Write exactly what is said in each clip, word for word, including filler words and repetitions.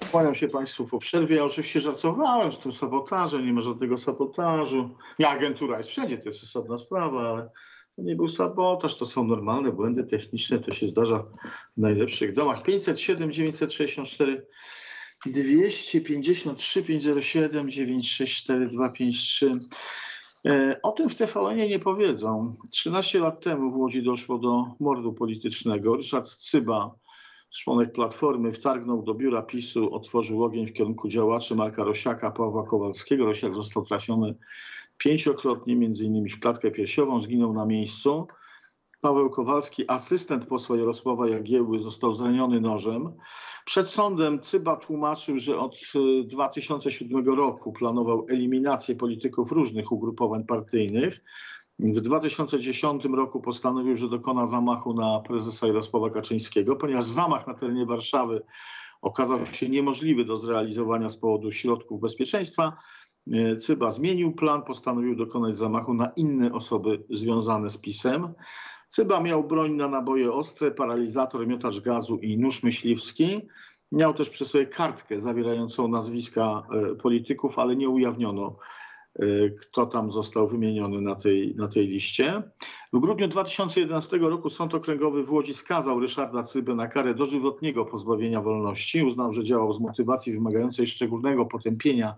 Kłaniam się Państwu po przerwie. Ja oczywiście żartowałem z tym sabotażem, nie ma żadnego sabotażu. Nie, agentura jest wszędzie, to jest osobna sprawa, ale to nie był sabotaż, to są normalne błędy techniczne, to się zdarza w najlepszych domach. pięćset siedem, dziewięćset sześćdziesiąt cztery, dwieście pięćdziesiąt trzy, pięćset siedem, dziewięćset sześćdziesiąt cztery, dwieście pięćdziesiąt trzy. O tym w T V N-ie nie powiedzą. trzynaście lat temu w Łodzi doszło do mordu politycznego. Ryszard Cyba, członek Platformy, wtargnął do biura PiSu, otworzył ogień w kierunku działaczy Marka Rosiaka, Pawła Kowalskiego. Rosiak został trafiony pięciokrotnie, między innymi w klatkę piersiową, zginął na miejscu. Paweł Kowalski, asystent posła Jarosława Jagiełły, został zraniony nożem. Przed sądem Cyba tłumaczył, że od dwa tysiące siódmego roku planował eliminację polityków różnych ugrupowań partyjnych. W dwa tysiące dziesiątym roku postanowił, że dokona zamachu na prezesa Jarosława Kaczyńskiego, ponieważ zamach na terenie Warszawy okazał się niemożliwy do zrealizowania z powodu środków bezpieczeństwa. Cyba zmienił plan, postanowił dokonać zamachu na inne osoby związane z PiS-em. Cyba miał broń na naboje ostre, paralizator, miotacz gazu i nóż myśliwski. Miał też przy sobie kartkę zawierającą nazwiska polityków, ale nie ujawniono, kto tam został wymieniony na tej, na tej liście. W grudniu dwa tysiące jedenastego roku Sąd Okręgowy w Łodzi skazał Ryszarda Cybę na karę dożywotniego pozbawienia wolności. Uznał, że działał z motywacji wymagającej szczególnego potępienia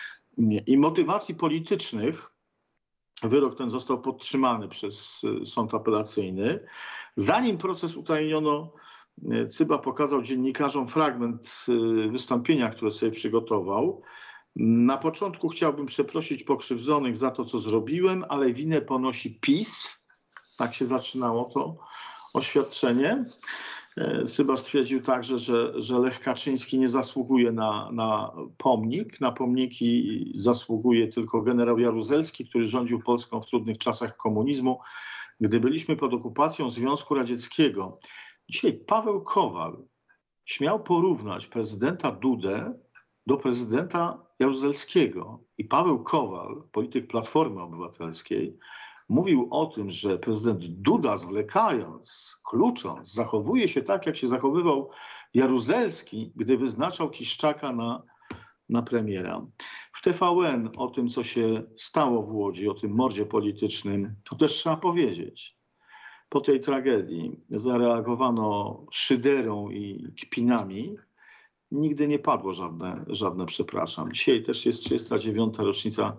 i motywacji politycznych. Wyrok ten został podtrzymany przez sąd apelacyjny. Zanim proces utajniono, Cyba pokazał dziennikarzom fragment wystąpienia, które sobie przygotował. Na początku chciałbym przeprosić pokrzywdzonych za to, co zrobiłem, ale winę ponosi PiS. Tak się zaczynało to oświadczenie. Cyba stwierdził także, że, że Lech Kaczyński nie zasługuje na, na pomnik. Na pomniki zasługuje tylko generał Jaruzelski, który rządził Polską w trudnych czasach komunizmu, gdy byliśmy pod okupacją Związku Radzieckiego. Dzisiaj Paweł Kowal śmiał porównać prezydenta Dudę do prezydenta Jaruzelskiego. I Paweł Kowal, polityk Platformy Obywatelskiej, mówił o tym, że prezydent Duda, zwlekając, klucząc, zachowuje się tak, jak się zachowywał Jaruzelski, gdy wyznaczał Kiszczaka na, na premiera. W T V N o tym, co się stało w Łodzi, o tym mordzie politycznym, to też trzeba powiedzieć. Po tej tragedii zareagowano szyderą i kpinami. Nigdy nie padło żadne, żadne przepraszam. Dzisiaj też jest trzydziesta dziewiąta rocznica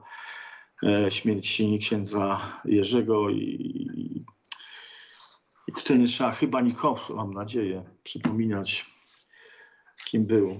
śmierci księdza Jerzego i, i tutaj nie trzeba chyba nikomu, mam nadzieję, przypominać, kim był.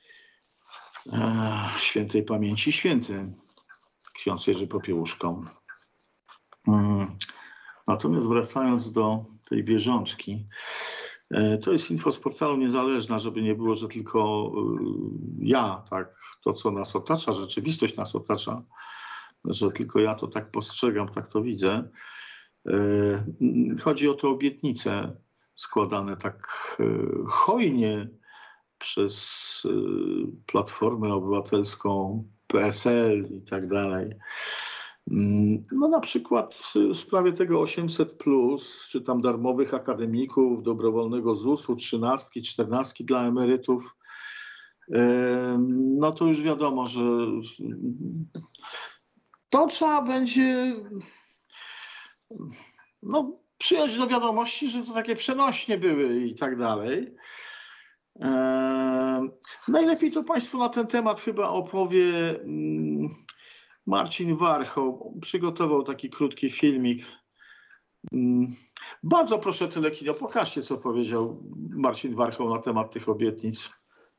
E, świętej pamięci święty ksiądz Jerzy Popiełuszko. Mm. Natomiast wracając do tej bieżączki, e, to jest info z portalu Niezależna, żeby nie było, że tylko y, ja, tak, to co nas otacza, rzeczywistość nas otacza, że tylko ja to tak postrzegam, tak to widzę. Chodzi o te obietnice składane tak hojnie przez Platformę Obywatelską, P S L i tak dalej. No na przykład w sprawie tego osiemset plus, czy tam darmowych akademików, dobrowolnego zusu, trzynastki, czternastki dla emerytów, no to już wiadomo, że to trzeba będzie no, przyjąć do wiadomości, że to takie przenośnie były i tak dalej. Eee, najlepiej to Państwu na ten temat chyba opowie mm, Marcin Warchoł. Przygotował taki krótki filmik. Mm, bardzo proszę Telekino, pokażcie, co powiedział Marcin Warchoł na temat tych obietnic.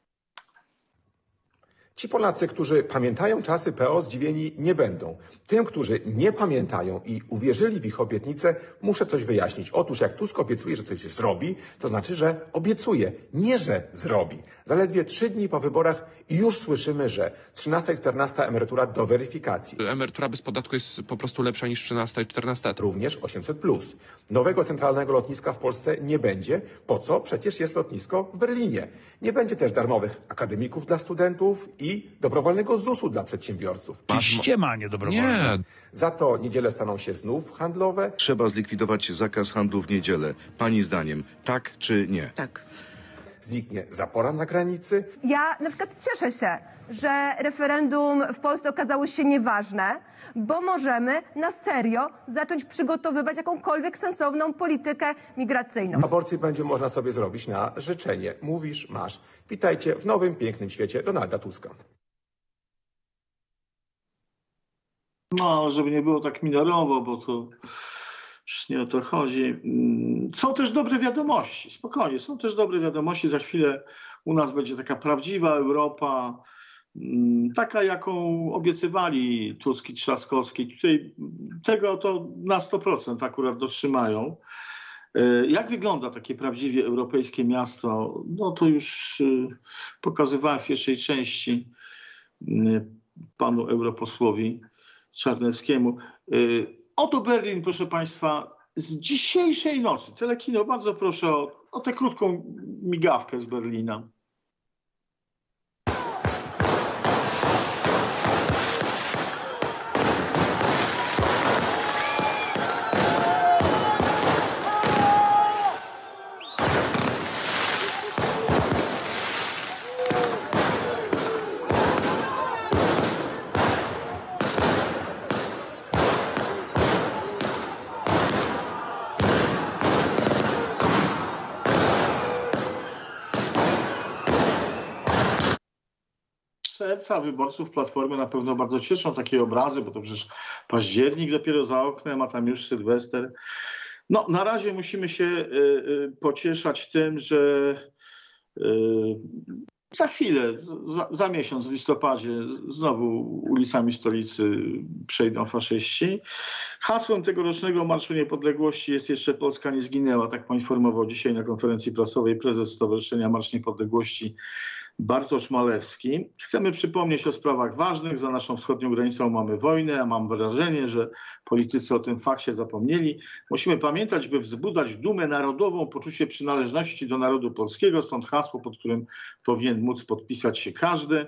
Ci Polacy, którzy pamiętają czasy P O, zdziwieni nie będą. Tym, którzy nie pamiętają i uwierzyli w ich obietnice, muszę coś wyjaśnić. Otóż jak Tusk obiecuje, że coś zrobi, to znaczy, że obiecuje, nie że zrobi. Zaledwie trzy dni po wyborach i już słyszymy, że trzynasta i czternasta emerytura do weryfikacji. Emerytura bez podatku jest po prostu lepsza niż trzynasta i czternasta. Również osiemset plus. Nowego centralnego lotniska w Polsce nie będzie. Po co? Przecież jest lotnisko w Berlinie. Nie będzie też darmowych akademików dla studentów i i dobrowolnego zusu dla przedsiębiorców. Ściema, nie dobrowolne. Nie. Za to niedziele staną się znów handlowe. Trzeba zlikwidować zakaz handlu w niedzielę. Pani zdaniem, tak czy nie? Tak. zniknie zapora na granicy. Ja na przykład cieszę się, że referendum w Polsce okazało się nieważne, bo możemy na serio zacząć przygotowywać jakąkolwiek sensowną politykę migracyjną. Aborcję będzie można sobie zrobić na życzenie. Mówisz, masz. Witajcie w nowym, pięknym świecie Donalda Tuska. No, ale żeby nie było tak minorowo, bo to już nie o to chodzi. Są też dobre wiadomości, spokojnie, są też dobre wiadomości. Za chwilę u nas będzie taka prawdziwa Europa, taka jaką obiecywali Tusk i Trzaskowski. Tutaj tego to na sto procent akurat dotrzymają. Jak wygląda takie prawdziwie europejskie miasto? No to już pokazywałem w pierwszej części panu europosłowi Czarneckiemu. Oto Berlin, proszę państwa, z dzisiejszej nocy. Telekino, bardzo proszę o, o tę krótką migawkę z Berlina. Serca wyborców Platformy na pewno bardzo cieszą takie obrazy, bo to przecież październik dopiero za oknem, a tam już Sylwester. No, na razie musimy się y, y, pocieszać tym, że y, za chwilę, za, za miesiąc w listopadzie znowu ulicami stolicy przejdą faszyści. Hasłem tegorocznego Marszu Niepodległości jest jeszcze Polska nie zginęła, tak poinformował dzisiaj na konferencji prasowej prezes Stowarzyszenia Marsz Niepodległości Bartosz Malewski. Chcemy przypomnieć o sprawach ważnych. Za naszą wschodnią granicą mamy wojnę, a mam wrażenie, że politycy o tym fakcie zapomnieli. Musimy pamiętać, by wzbudzać dumę narodową, poczucie przynależności do narodu polskiego. Stąd hasło, pod którym powinien móc podpisać się każdy.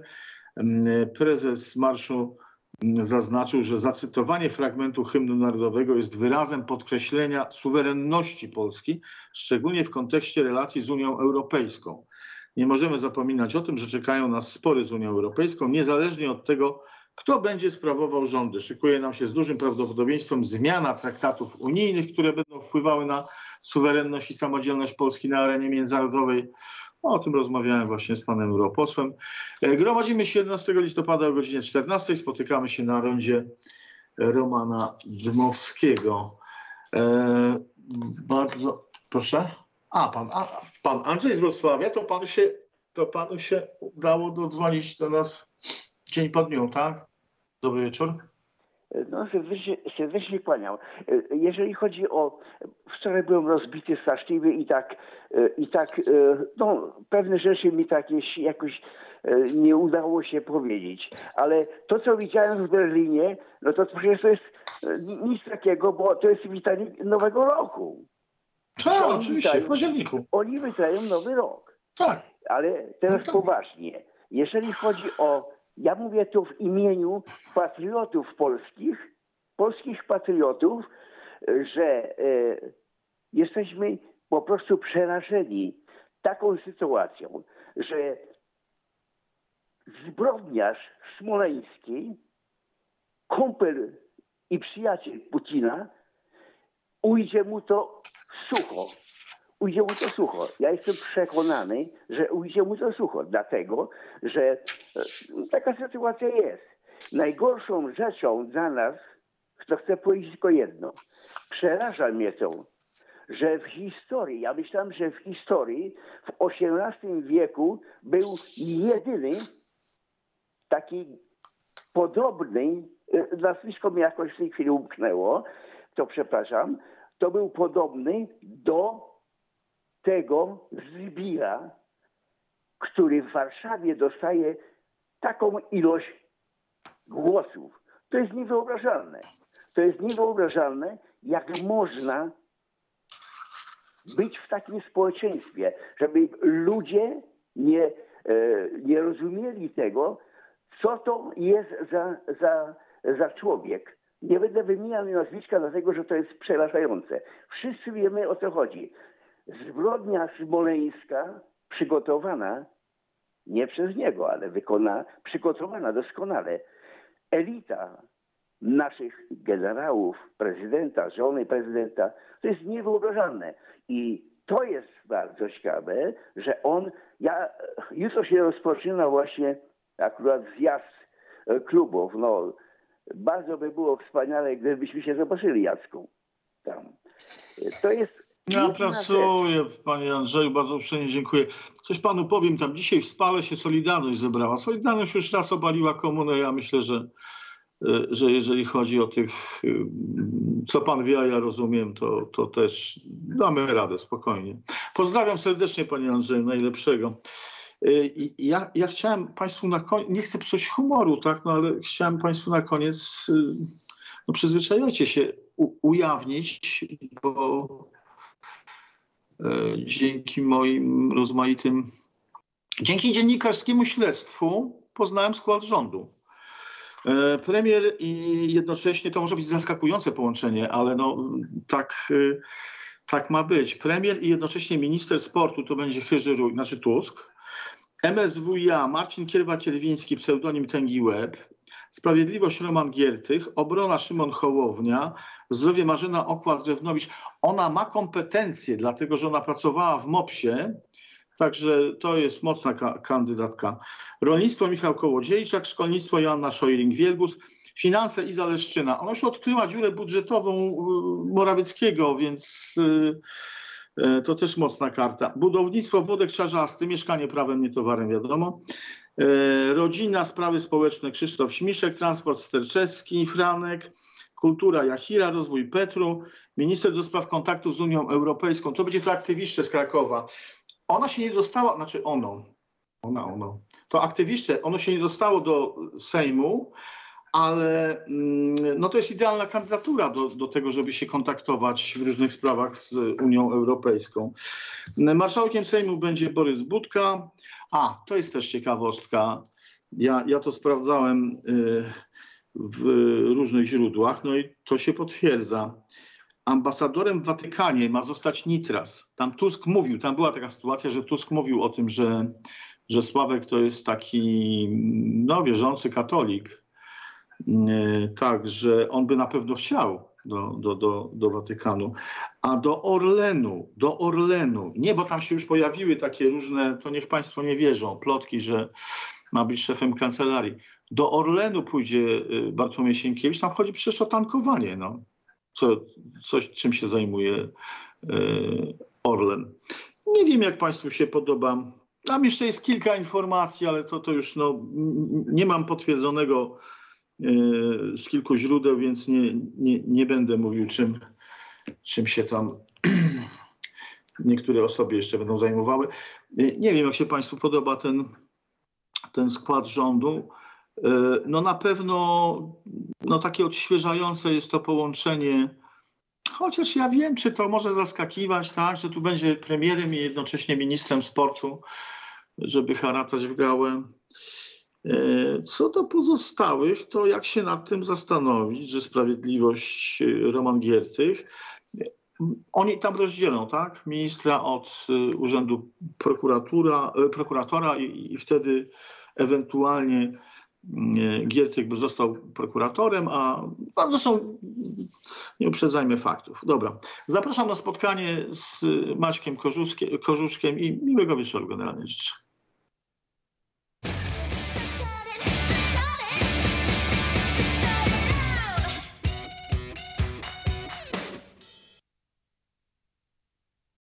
Prezes marszu zaznaczył, że zacytowanie fragmentu hymnu narodowego jest wyrazem podkreślenia suwerenności Polski, szczególnie w kontekście relacji z Unią Europejską. Nie możemy zapominać o tym, że czekają nas spory z Unią Europejską, niezależnie od tego, kto będzie sprawował rządy. Szykuje nam się z dużym prawdopodobieństwem zmiana traktatów unijnych, które będą wpływały na suwerenność i samodzielność Polski na arenie międzynarodowej. O tym rozmawiałem właśnie z panem europosłem. Gromadzimy się jedenastego listopada o godzinie czternastej. Spotykamy się na rondzie Romana Dmowskiego. E, bardzo proszę. A, pan, a, pan Andrzej z Wrocławia, to panu się, to panu się udało dodzwonić do nas dzień po dniu, tak? Dobry wieczór. No, serdecznie, serdecznie kłaniam. Jeżeli chodzi o... Wczoraj byłem rozbity straszliwy i tak, i tak no, pewne rzeczy mi tak jakoś nie udało się powiedzieć. Ale to, co widziałem w Berlinie, no to przecież to jest nic takiego, bo to jest witanie Nowego Roku. Tak, oczywiście, witają, w październiku. Oni witają Nowy Rok. Tak. Ale teraz no tak. Poważnie. Jeżeli chodzi o... Ja mówię tu w imieniu patriotów polskich, polskich patriotów, że e, jesteśmy po prostu przerażeni taką sytuacją, że zbrodniarz smoleński, kumpel i przyjaciel Putina, ujdzie mu to sucho. Ujdzie mu to sucho. Ja jestem przekonany, że ujdzie mu to sucho, dlatego, że taka sytuacja jest. Najgorszą rzeczą dla nas, to chcę powiedzieć tylko jedno, przeraża mnie to, że w historii, ja myślałem, że w historii w osiemnastym wieku był jedyny taki podobny, nazwisko mi jakoś w tej chwili umknęło, to przepraszam, to był podobny do tego Zbira, który w Warszawie dostaje taką ilość głosów. To jest niewyobrażalne. To jest niewyobrażalne, jak można być w takim społeczeństwie, żeby ludzie nie, e, nie rozumieli tego, co to jest za, za, za człowiek. Nie będę wymieniał nazwiska, dlatego że to jest przerażające. Wszyscy wiemy, o co chodzi. Zbrodnia smoleńska przygotowana, nie przez niego, ale wykona, przygotowana doskonale elita naszych generałów, prezydenta, żony prezydenta, to jest niewyobrażalne. I to jest bardzo ciekawe, że on, ja, jutro się rozpoczyna właśnie akurat zjazd klubów. No, bardzo by było wspaniale, gdybyśmy się zobaczyli, Jacku, tam. To jest... Ja pracuję, panie Andrzeju, bardzo uprzejmie dziękuję. Coś panu powiem, tam dzisiaj w Spale się Solidarność zebrała. Solidarność już raz obaliła komunę, ja myślę, że że jeżeli chodzi o tych, co pan wie, a ja rozumiem, to, to też damy radę spokojnie. Pozdrawiam serdecznie, panie Andrzeju, najlepszego. I ja, ja chciałem państwu na koniec, nie chcę psuć humoru, tak, no ale chciałem państwu na koniec, no przyzwyczajajcie się, u, ujawnić, bo e, dzięki moim rozmaitym, dzięki dziennikarskiemu śledztwu poznałem skład rządu. Premier i jednocześnie, to może być zaskakujące połączenie, ale no tak, tak ma być. Premier i jednocześnie minister sportu to będzie Chyży-Rój, znaczy Tusk. M S W i A Marcin Kierwa-Kierwiński, pseudonim Tęgi Łeb. Sprawiedliwość Roman Giertych. Obrona Szymon Hołownia. Zdrowie Marzena Okład-Drewnowicz. Ona ma kompetencje, dlatego że ona pracowała w MOPS-ie. Także to jest mocna ka kandydatka. Rolnictwo Michał Kołodziejczak, szkolnictwo Joanna Szojring-Wielgus, finanse Iza Leszczyna. Ona już odkryła dziurę budżetową Morawieckiego, więc y, to też mocna karta. Budownictwo Włodek Czarzasty, mieszkanie prawem, nie towarem, wiadomo. Y, rodzina, sprawy społeczne Krzysztof Śmiszek, transport Sterczewski, Franek, kultura Jachira, rozwój Petru, minister do spraw kontaktów z Unią Europejską. To będzie to aktywiście z Krakowa. Ona się nie dostała, znaczy ono, ona, ono, to aktywiście, ono się nie dostało do Sejmu, ale no to jest idealna kandydatura do, do tego, żeby się kontaktować w różnych sprawach z Unią Europejską. Marszałkiem Sejmu będzie Borys Budka. A, to jest też ciekawostka. Ja, ja to sprawdzałem w różnych źródłach, no i to się potwierdza. Ambasadorem w Watykanie ma zostać Nitras. Tam Tusk mówił, tam była taka sytuacja, że Tusk mówił o tym, że, że Sławek to jest taki no, wierzący katolik. Tak, że on by na pewno chciał do, do, do, do Watykanu. A do Orlenu, do Orlenu, nie, bo tam się już pojawiły takie różne, to niech państwo nie wierzą, plotki, że ma być szefem kancelarii. Do Orlenu pójdzie Bartłomiej Sienkiewicz, tam chodzi przecież o tankowanie, no. Co, coś, czym się zajmuje e, Orlen. Nie wiem, jak państwu się podoba. Tam jeszcze jest kilka informacji, ale to, to już no, nie mam potwierdzonego e, z kilku źródeł, więc nie, nie, nie będę mówił, czym, czym się tam niektóre osoby jeszcze będą zajmowały. Nie wiem, jak się państwu podoba ten, ten skład rządu. No na pewno no takie odświeżające jest to połączenie, chociaż ja wiem, czy to może zaskakiwać, tak, że tu będzie premierem i jednocześnie ministrem sportu, żeby haratać w gałę. Co do pozostałych, to jak się nad tym zastanowić, że Sprawiedliwość Roman Giertych, oni tam rozdzielą, tak, ministra od urzędu prokuratura, prokuratora i, i wtedy ewentualnie Giertych by został prokuratorem, a no, to są, nie uprzedzajmy faktów. Dobra, zapraszam na spotkanie z Maćkiem Korzuszkiem i miłego wieczoru generalnie życzę.